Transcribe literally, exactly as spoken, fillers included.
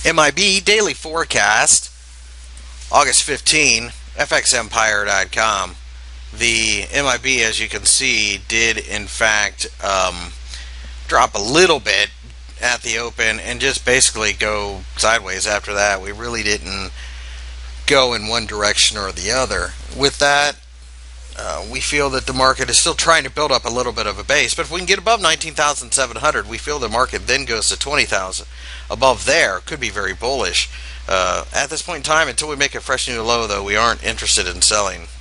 M I B daily forecast, August fifteenth, F X Empire dot com. The M I B, as you can see, did in fact um, drop a little bit at the open and just basically go sideways after that. We really didn't go in one direction or the other. With that, uh, we feel that the market is still trying to build up a little bit of a base, but if we can get above nineteen thousand seven hundred, we feel the market then goes to twenty thousand. Above there could be very bullish. Uh, at this point in time, until we make a fresh new low, though, we aren't interested in selling.